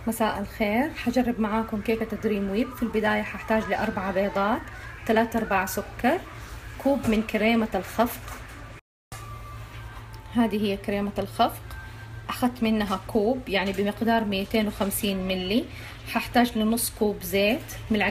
مساء الخير. حجرب معاكم كيكة دريم ويب. في البداية ححتاج ل4 بيضات، 3/4 سكر، كوب من كريمة الخفق. هذه هي كريمة الخفق، أخذت منها كوب يعني بمقدار 250 ملي. ححتاج لنص كوب زيت،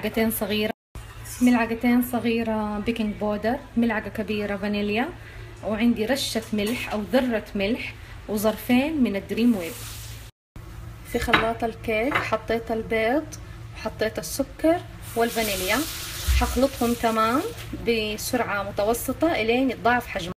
ملعقتين صغيرة بيكنج بودر، ملعقة كبيرة فانيليا، وعندي رشة ملح أو ذرة ملح، وظرفين من الدريم ويب. في خلاط الكيك حطيت البيض وحطيت السكر والفانيليا، حخلطهم تمام بسرعة متوسطة إلين يتضاعف حجمهم.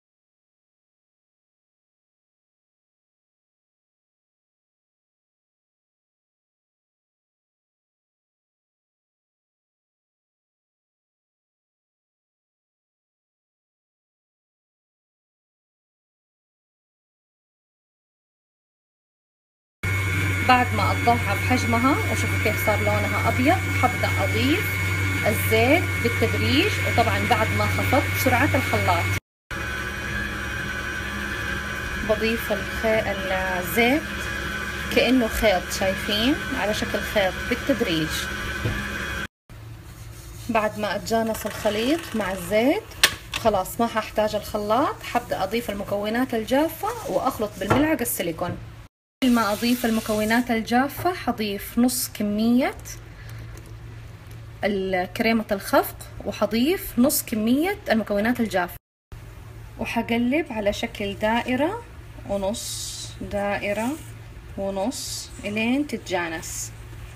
بعد ما أتضاعف حجمها وشوفوا كيف صار لونها أبيض، حبدأ أضيف الزيت بالتدريج، وطبعا بعد ما خفضت سرعة الخلاط بضيف الزيت كأنه خيط، شايفين على شكل خيط بالتدريج. بعد ما أتجانس الخليط مع الزيت خلاص ما هحتاج الخلاط، حبدأ أضيف المكونات الجافة وأخلط بالملعقة السيليكون. قبل ما أضيف المكونات الجافة حضيف نص كمية كريمة الخفق، وحضيف نص كمية المكونات الجافة، وحقلب على شكل دائرة ونص، دائرة ونص إلين تتجانس.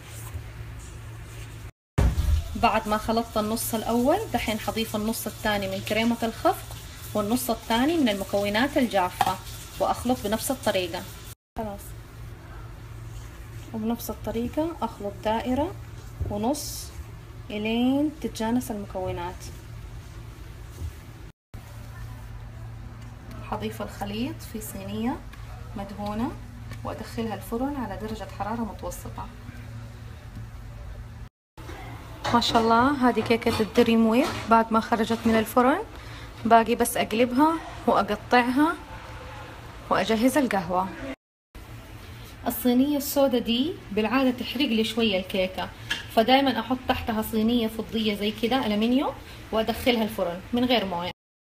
بعد ما خلطت النص الأول دحين حضيف النص الثاني من كريمة الخفق والنص الثاني من المكونات الجافة، وأخلط بنفس الطريقة. خلاص، وبنفس الطريقة أخلط دائرة ونص إلين تتجانس المكونات. حضيف الخليط في صينية مدهونة وأدخلها الفرن على درجة حرارة متوسطة. ما شاء الله، هذه كيكة الدريم ويب بعد ما خرجت من الفرن. باقي بس أقلبها وأقطعها وأجهز القهوة. الصينية السوداء دي بالعادة تحرق لي شوية الكيكة، فدايما أحط تحتها صينية فضية زي كده ألمنيوم وأدخلها الفرن من غير موية.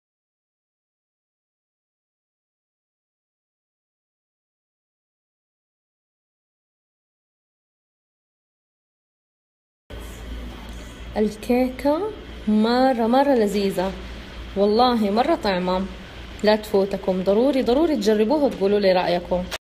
الكيكة مرة لذيذة والله، مرة طعمة، لا تفوتكم، ضروري تجربوها وتقولوا لي رأيكم.